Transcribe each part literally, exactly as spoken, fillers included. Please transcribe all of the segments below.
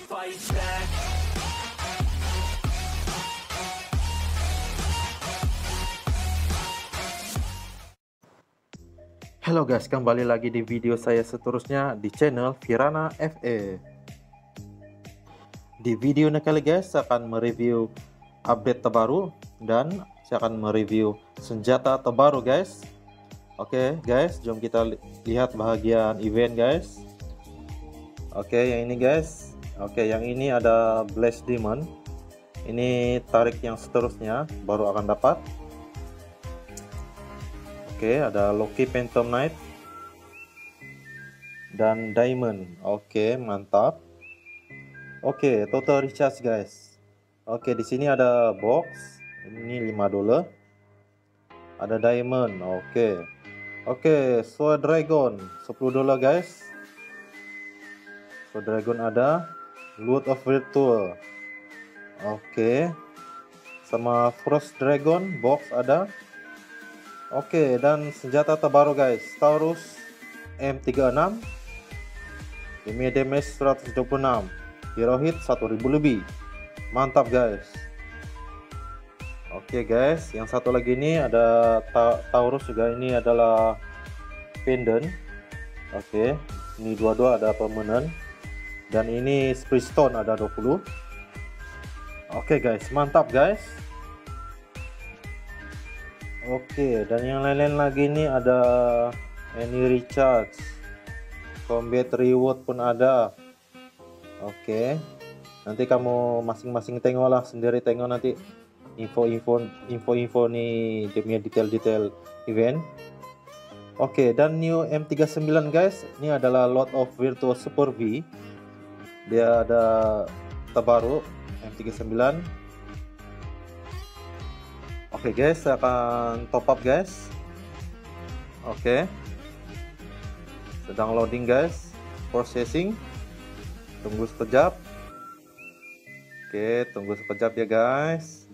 fight back. Halo guys, kembali lagi di video saya seterusnya di channel Virana F E. Di video ini kali guys, saya akan mereview update terbaru dan saya akan mereview senjata terbaru guys. Oke guys, jom kita li lihat bahagian event guys. Oke, yang ini guys. Oke, yang ini ada Blaze Demon. Ini tarik yang seterusnya baru akan dapat. Oke, ada Loki Phantom Knight dan Diamond. Oke, mantap. Oke, total recharge guys. Oke, di sini ada box. Ini lima dolar. Ada Diamond. Oke. Oke, Sword Dragon sepuluh dolar guys. Sword Dragon ada. Loot of Virtual. Oke. Sama Frost Dragon box ada. Oke, dan senjata terbaru guys, Taurus M tiga puluh enam, damage seratus dua puluh enam, hero hit satu ribu lebih. Mantap guys. Oke guys, yang satu lagi ini ada ta Taurus juga, ini adalah pendant. Oke, ini dua-dua ada permanent. Dan ini Spree Stone ada dua puluh. Oke guys, mantap guys. Oke, dan yang lain-lain lagi ini ada any recharge, combat reward pun ada. Oke, nanti kamu masing-masing tengoklah sendiri, tengok nanti info-info info-info nih demi detail-detail event. Oke, dan new M tiga puluh sembilan guys, ini adalah Lot of Virtual Super V. Dia ada terbaru M tiga puluh sembilan. Oke guys, saya akan top up guys. Oke, sedang loading guys, processing. Tunggu sekejap. Oke, tunggu sekejap ya guys.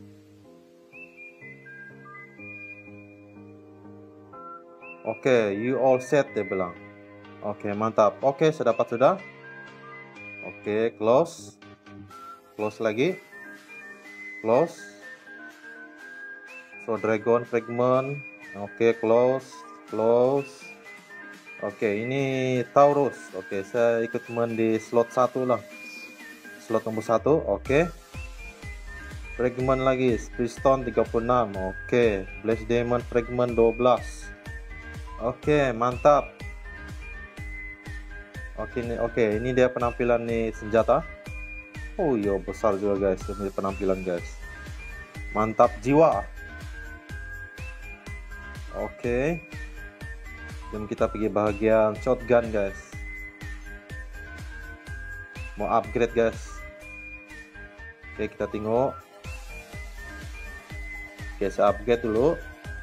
Oke, you all set dia bilang. Oke, mantap. Oke, saya dapat sudah. Oke, close. Close lagi. Close. So Dragon Fragment. Oke, close, close. Oke, ini Taurus. Oke, saya ikut main di slot satu lah. Slot nomor satu. Oke. Fragment lagi, Spree Stone tiga puluh enam. Oke, Blaze Demon Fragment dua belas. Oke, mantap. Oke, ini oke, ini dia penampilan nih senjata. Oh iya, besar juga guys ini penampilan guys. Mantap jiwa. Oke, jom kita pergi bahagian shotgun guys. Mau upgrade guys. Oke, kita tengok. Oke, saya upgrade dulu.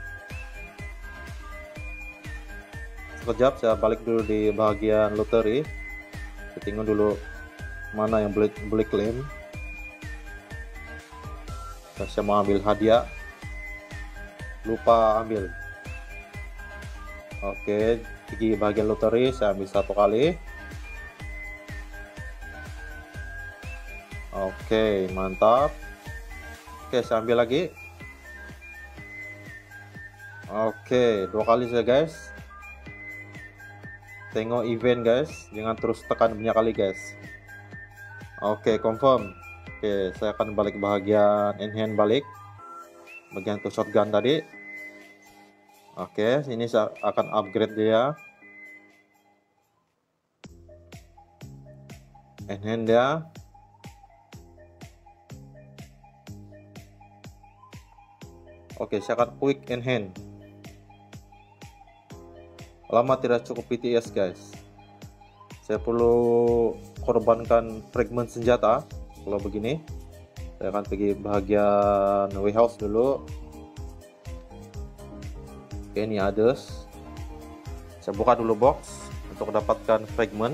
Sekejap, saya balik dulu di bahagian lottery. Kita tengok dulu mana yang boleh boleh klaim. Saya mau ambil hadiah, lupa ambil. Oke, pergi bagian lottery, saya ambil satu kali. Oke, mantap. Oke, saya ambil lagi. Oke, dua kali saja guys. Tengok event guys, jangan terus tekan banyak kali guys. Oke, confirm. Oke, saya akan balik bahagian enhance balik. Bagian untuk shotgun tadi. Oke, sini saya akan upgrade dia. Enhance dia. Oke, saya akan quick enhance. Lama tidak cukup P T S guys. Saya perlu korbankan fragment senjata. Kalau begini, saya akan pergi bahagian warehouse dulu. Oke, ini others. Saya buka dulu box untuk mendapatkan fragment.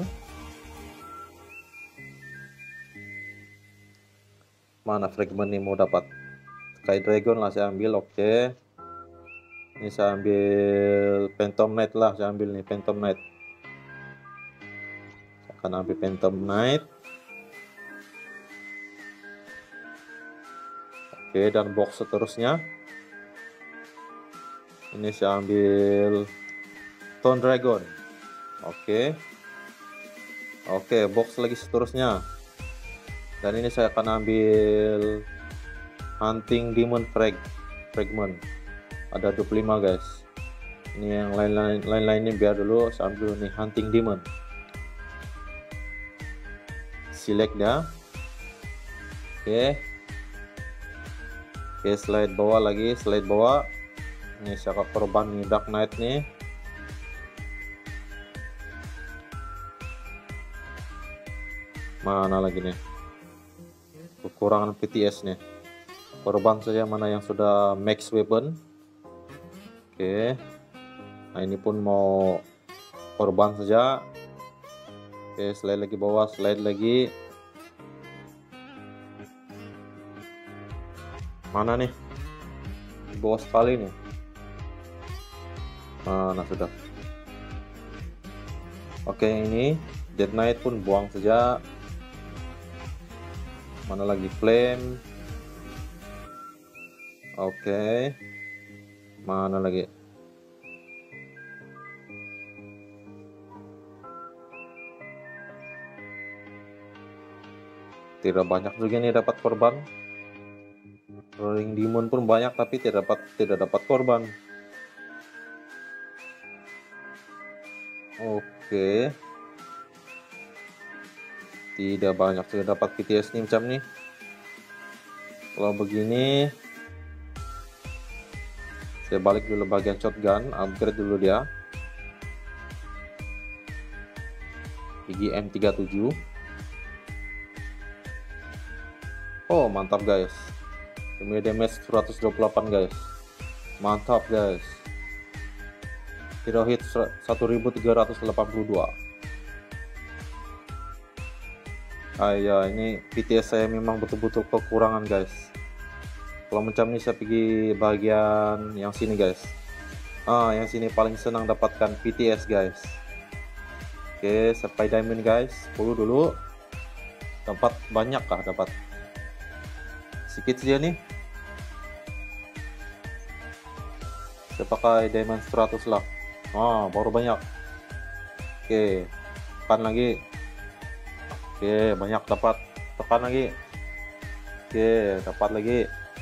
Mana fragment ini mau dapat? Sky Dragon lah saya ambil. Oke, ini saya ambil Phantom Knight lah, saya ambil nih Phantom Knight. Saya akan ambil Phantom Knight. Oke, dan box seterusnya ini saya ambil Stone Dragon. Oke. Oke, box lagi seterusnya. Dan ini saya akan ambil Hunting Demon Frag Fragment. Ada dua puluh lima, guys. Ini yang lain-lain lain-lainnya biar dulu saya ambil nih Hunting Demon. Select dah. Oke. Oke, slide bawah lagi, slide bawah. Ini siapa korban nih, Dark Knight nih. Mana lagi nih? Kekurangan P T S nih. Korban saja mana yang sudah max weapon. Oke. Nah, ini pun mau korban saja. Oke, slide lagi bawah, slide lagi. Mana nih? Di bawah sekali nih. Mana sudah? Oke, ini Dead Knight pun buang saja. Mana lagi Flame? Oke. Mana lagi? Tidak banyak juga nih dapat korban. Rolling Demon pun banyak tapi tidak dapat tidak dapat korban. Oke. Tidak banyak sudah dapat P T S nih macam nih. Kalau begini saya balik dulu bagian shotgun, upgrade dulu dia. P G M tiga puluh tujuh. Oh, mantap guys. Demi damage seratus dua puluh delapan guys. Mantap guys. Hero hit seribu tiga ratus delapan puluh dua. Ah ya, ini P T S saya memang betul-betul kekurangan guys. Kalau macam ini saya pergi bagian yang sini guys. Ah, yang sini paling senang dapatkan P T S guys. Oke, sampai diamond guys. sepuluh dulu. Dapat banyak kah dapat? Sedikit saja nih. Saya pakai diamond seratus lah. Ah, baru banyak. Oke, tekan lagi. Oke, banyak dapat. Tekan lagi. Oke, dapat lagi.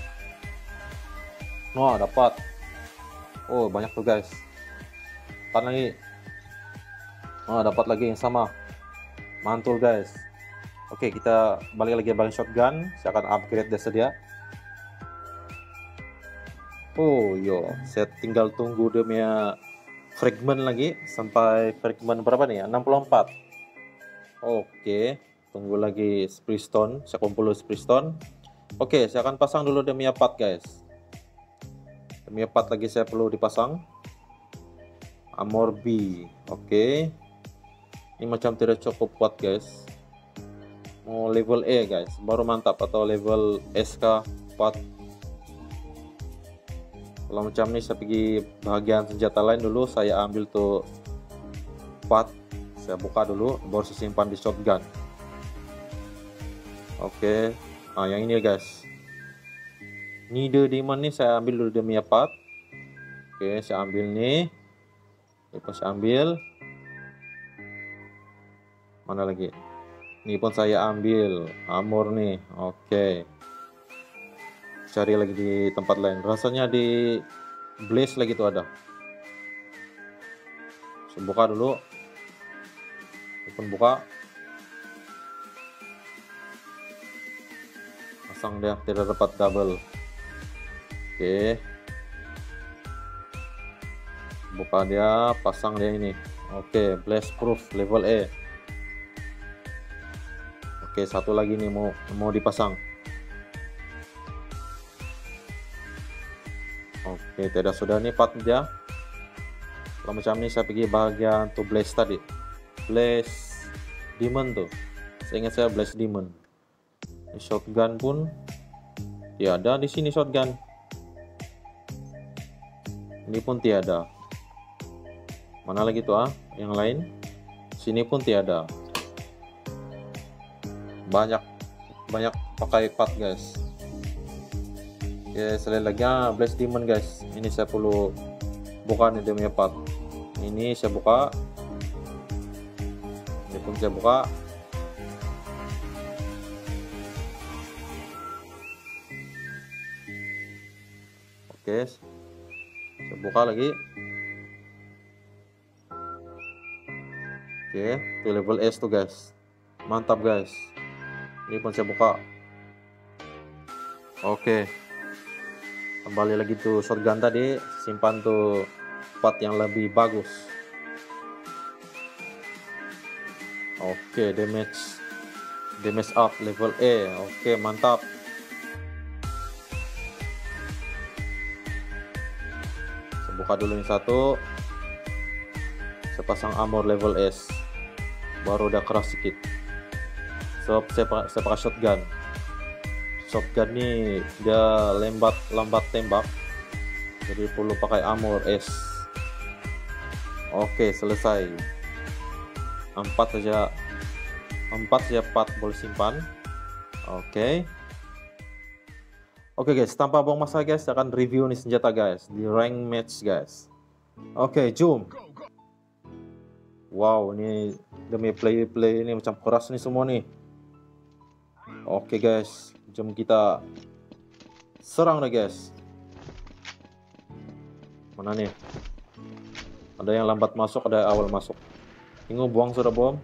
Wah, dapat. Oh, banyak tuh guys. Tekan lagi. Oh, dapat lagi yang sama. Mantul guys. Oke, kita balik lagi bagian shotgun. Saya akan upgrade desa dia. Oh, yo, saya tinggal tunggu dia fragment lagi sampai fragment berapa nih? enam puluh empat. Oke, tunggu lagi Spree Stone. Saya kumpul Spree Stone. Oke, saya akan pasang dulu demi part guys. Demi part lagi saya perlu dipasang. Armor B. Oke. Ini macam tidak cukup kuat guys. Mau level E guys, baru mantap, atau level S K empat. Kalau macam ini saya pergi bagian senjata lain dulu, saya ambil tuh empat. Saya buka dulu, baru saya simpan di shotgun. Oke, nah yang ini guys. Nide Demon nih saya ambil dulu demi empat. Oke, saya ambil nih. Lepas saya ambil. Mana lagi? Ini pun saya ambil armor nih. Oke. Cari lagi di tempat lain. Rasanya di Blaze lagi tuh ada. Saya buka dulu. Pun buka. Pasang dia, tidak dapat double. Oke. Buka dia, pasang dia ini. Oke, Blaze Proof level E. Oke, satu lagi nih mau mau dipasang. Oke, tidak sudah nih part dia. Kalau macam ini saya pergi bagian tuh Blaze tadi. Blaze Demon tuh. Saya ingat saya Blaze Demon. Ini shotgun pun tiada di sini shotgun. Ini pun tiada. Mana lagi tuh ah? Yang lain? Sini pun tiada. Banyak banyak pakai part guys. Oke, sekali lagi ah, Blaze Demon guys. Ini saya perlu buka nih dia punya part. Ini saya buka. Ini pun saya buka. Oke, saya buka lagi. Oke, di level S tuh guys. Mantap guys. Ini pun saya buka. Oke, kembali lagi tuh shotgun tadi. Simpan tuh part yang lebih bagus. Oke, damage damage up level E. Oke, mantap. Saya buka dulu yang satu. Saya pasang armor level S. Baru udah keras sedikit. So, saya pakai, saya pakai shotgun. Shotgun nih dia lambat lambat tembak. Jadi perlu pakai armor S. Oke, selesai. Empat saja. Empat saja part boleh simpan. Oke. Oke guys, tanpa buang masa guys, saya akan review nih senjata guys di rank match guys. Oke, zoom. Wow, ini demi play-play ini macam keras nih semua nih. Oke guys, jom kita serang deh guys. Mana nih? Ada yang lambat masuk, ada yang awal masuk. Tunggu, buang sudah bom.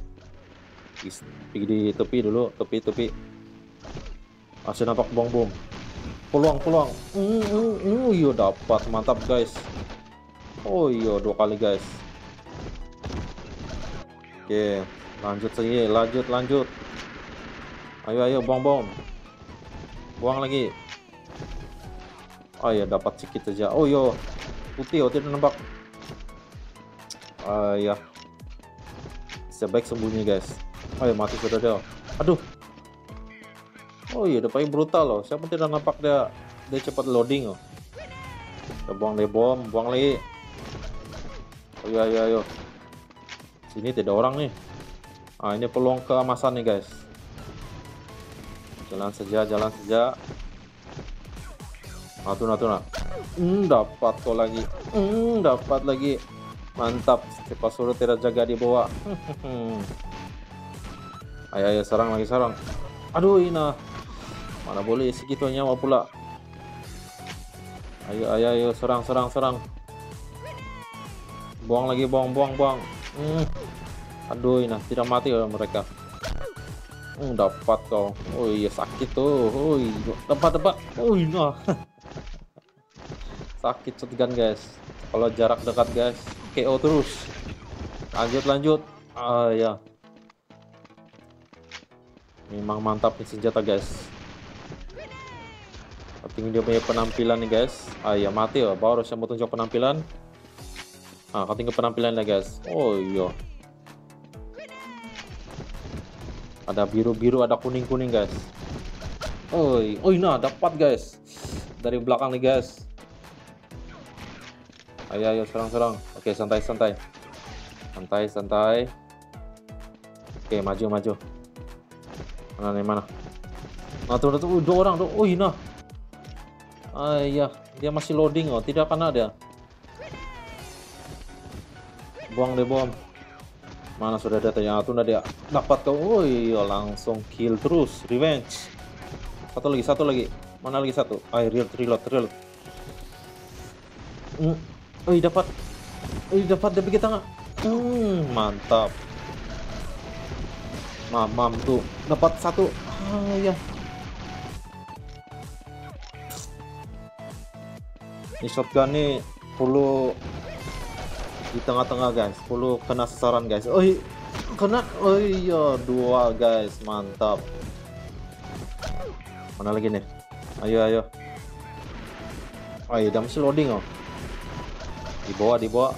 Pergi di tepi dulu, tepi tepi. Masih nampak bom bom. Peluang peluang. Uh, uh, uh, yo dapat, mantap guys. Oh iya, dua kali guys. Oke, lanjut saja, lanjut lanjut. Ayo ayo buang bom. Buang lagi. Oh ya, dapat sedikit saja. Oh yo, putih oh tidak nampak. Ah ya. Sebaik sembunyi guys. Oh ya, mati sudah dia. Aduh. Oh iya, udah paling brutal loh. Siapa tidak nampak dia dia cepat loading oh. Kita buang deh bom, buang lagi. Oh iya iya ayo. Sini tidak orang nih. Ah, ini peluang keemasan nih guys. Jalan saja, jalan saja. Natuna, natuna. Hmm, dapat kok lagi. Hmm, dapat lagi. Mantap. Cepat suruh tidak jaga di bawah. Ayo, ayo serang lagi serang. Aduh, Ina. Mana boleh segitu nyawa pula. Ayo, ayo, ayo serang, serang, serang. Buang lagi, buang, buang, buang. Hmm. Aduh, Ina tidak mati oleh mereka. Hmm, dapat kau. Oh iya, sakit tuh. Oh iya, dapat dapat. Oh Ina. Sakit shotgun guys. Kalau jarak dekat guys, K O terus. Lanjut lanjut. Ah ya. Memang mantap nih senjata guys. Tapi dia punya penampilan nih guys. Ah ya, mati ya. Baru saya mau tunjuk penampilan. Ah, ketinggalan penampilannya guys. Oh iya. Ada biru-biru, ada kuning-kuning guys. Oi, oh nah dapat guys. Dari belakang nih guys. Ayo ayo serang-serang. Oke, santai-santai. Santai-santai. Oke, maju maju. Mana nih mana? Nah, tuh tuh dua orang tuh. Oh nah. Ah iya, dia masih loading oh. Tidak akan ada. Buang deh bom. Mana sudah ada yang tuh dia dapat kau. Oh iya, langsung kill terus, revenge. Satu lagi, satu lagi. Mana lagi satu? Ayo reload, reload, reload. Hmm. Oh iya, dapat. Oh iya, dapat dia pergi tengah. Hmm, mantap. Mamam tuh dapat satu. Ah ya. Ini shotgun nih perlu di tengah-tengah guys, perlu kena sasaran guys. Oh iya, kena. Oh iya, dua guys, mantap. Mana lagi nih? Ayo ayo. Oh iya, masih loading oh. Di bawah, di bawah.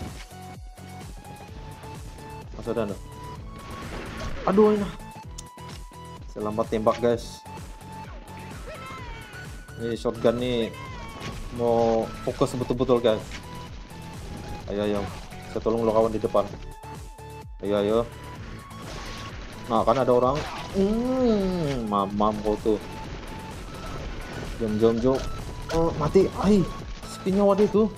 Masuk ada. Aduh ini. Saya lambat tembak guys. Ini shotgun nih mau fokus betul-betul guys. Ayo ayo. Saya tolong lo kawan di depan. Ayo ayo. Nah kan ada orang. Hmm, mamam kau tuh. Jom jom jom. Oh, mati. Ai, spinnya waduh itu.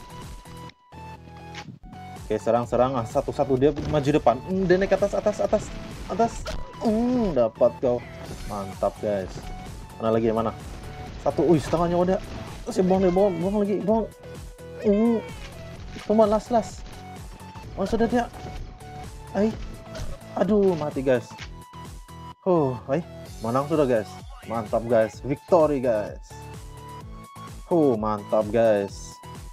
Oke, serang-serang. Ah, satu-satu dia maju depan. Hmm, dia naik atas, atas, atas, atas. Hmm, dapat kau. Mantap, guys. Mana lagi? Mana? Satu. Wih, setengahnya udah. Terus buang deh, buang, buang lagi, buang. Hmm. Cuma las, las. Oh, sudah dia. Ai. Aduh, mati, guys. Oh, ai. Menang sudah, guys. Mantap, guys. Victory, guys. Oh, mantap, guys.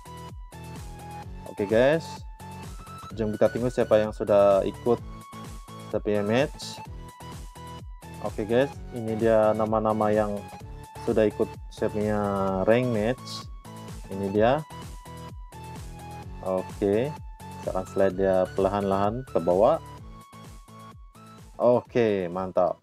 Oke, guys. Jom kita tunggu siapa yang sudah ikut tapi match. Oke, guys. Ini dia nama-nama yang sudah ikut setnya rank match. Ini dia. Oke. Sekarang slide dia perlahan-lahan ke bawah. Oke, mantap.